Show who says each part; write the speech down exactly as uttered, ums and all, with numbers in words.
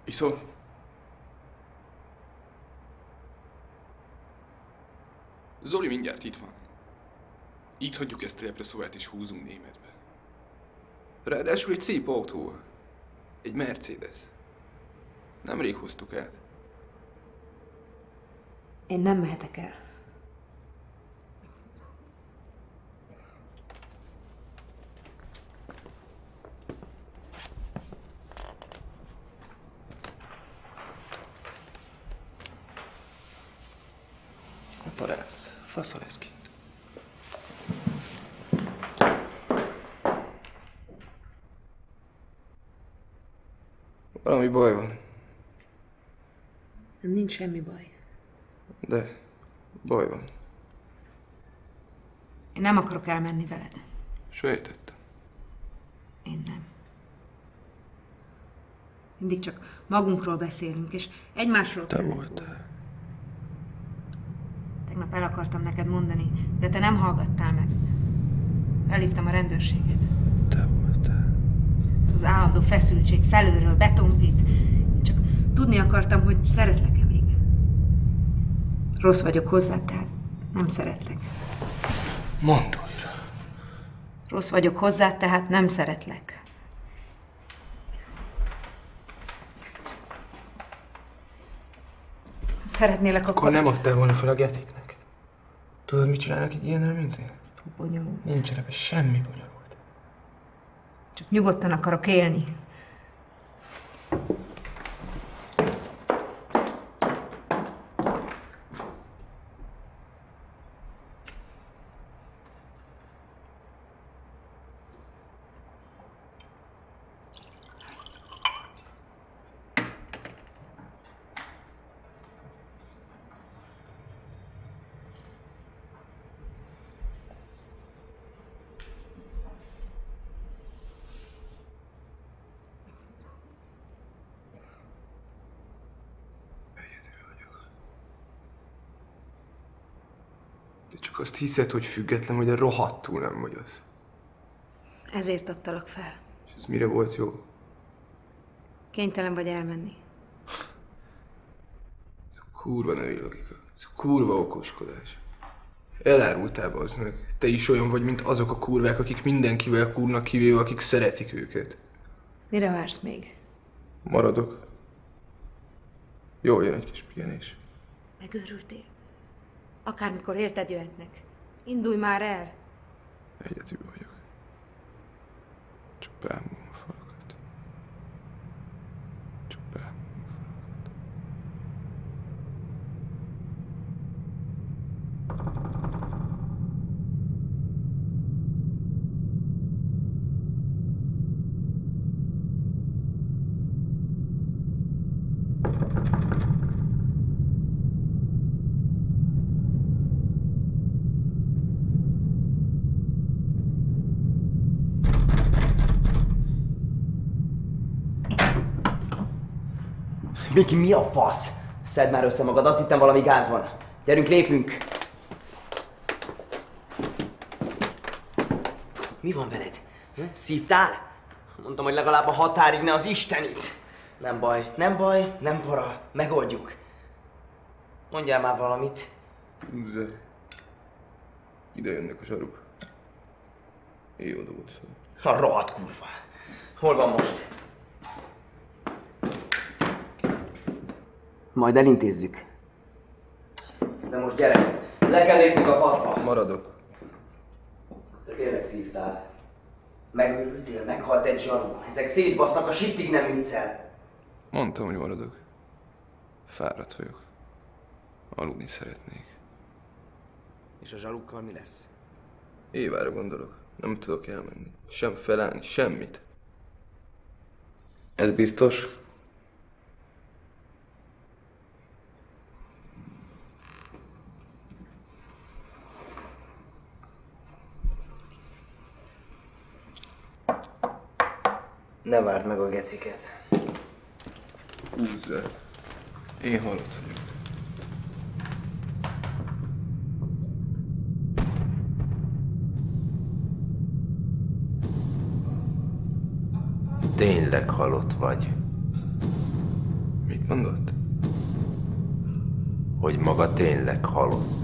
Speaker 1: Iszol? Zoli mindjárt itt van. Így hagyjuk ezt a lepresszóvát és húzunk Németbe. Ráadásul egy szép autó. Egy Mercedes. Nemrég hoztuk át.
Speaker 2: Én nem mehetek el.
Speaker 1: Parász, faszol ez kint. Valami baj van.
Speaker 2: Nem, nincs semmi baj.
Speaker 1: De baj van.
Speaker 2: Én nem akarok elmenni veled.
Speaker 1: Sejtettem.
Speaker 2: Én nem. Mindig csak magunkról beszélünk, és egymásról
Speaker 1: Te
Speaker 2: kellett
Speaker 1: voltál.
Speaker 2: volna. Tegnap el akartam neked mondani, de te nem hallgattál meg. Felhívtam a rendőrséget.
Speaker 1: Te voltál.
Speaker 2: Az állandó feszültség felülről betompít. Én csak tudni akartam, hogy szeretlek-e még. Rossz vagyok hozzád, tehát nem szeretlek.
Speaker 1: Mondd újra.
Speaker 2: Rossz vagyok hozzád, tehát nem szeretlek. Szeretnélek, akkor...
Speaker 1: Akkor nem adtál volna fel a geciknek. Tudod, mit csinálnak egy ilyennel, mint én?
Speaker 2: Ez túl bonyolult.
Speaker 1: Nincs ebben semmi bonyolult.
Speaker 2: Csak nyugodtan akarok élni.
Speaker 1: De csak azt hiszed, hogy független vagy, de rohadtul nem vagy az.
Speaker 2: Ezért adtalak fel.
Speaker 1: És ez mire volt jó?
Speaker 2: Kénytelen vagy elmenni.
Speaker 1: Ez a kurva női logika. Ez a kurva okoskodás. Elárultál, bazd meg. Te is olyan vagy, mint azok a kurvák, akik mindenkivel kurnak, kivéve akik szeretik őket.
Speaker 2: Mire vársz még?
Speaker 1: Maradok. Jól jön egy kis pihenés.
Speaker 2: Megőrültél? Akármikor érted jöhetnek. Indulj már el!
Speaker 1: Egyedül vagyok. Csak bámulom a falakat. Csak bámulom a falakat.
Speaker 3: Miki, mi a fasz? Szedd már össze magad, azt hittem valami gáz van. Gyerünk, lépünk! Mi van veled? Szívtál? Mondtam, hogy legalább a határig ne az Istenit. Nem baj, nem baj, nem para. Megoldjuk. Mondjál már valamit.
Speaker 1: Húzza. Ide jönnek a zsaruk. Jó dolgot szól.
Speaker 3: A rohadt kurva. Hol van most? Majd elintézzük. De most gyere, le kell lépnünk a faszba.
Speaker 1: Maradok.
Speaker 3: Te tényleg szívtál. Megőrültél, meghalt egy zsaru. Ezek szétbasznak, a sittig nem ütsz el.
Speaker 1: Mondtam, hogy maradok. Fáradt vagyok. Aludni szeretnék.
Speaker 3: És a zsarukkal mi lesz?
Speaker 1: Évára gondolok. Nem tudok elmenni. Sem felállni, semmit. Ez biztos?
Speaker 3: Ne várd meg a geciket.
Speaker 1: Húzza. Én halott vagyok.
Speaker 4: Tényleg halott vagy.
Speaker 1: Mit mondott?
Speaker 4: Hogy maga tényleg halott.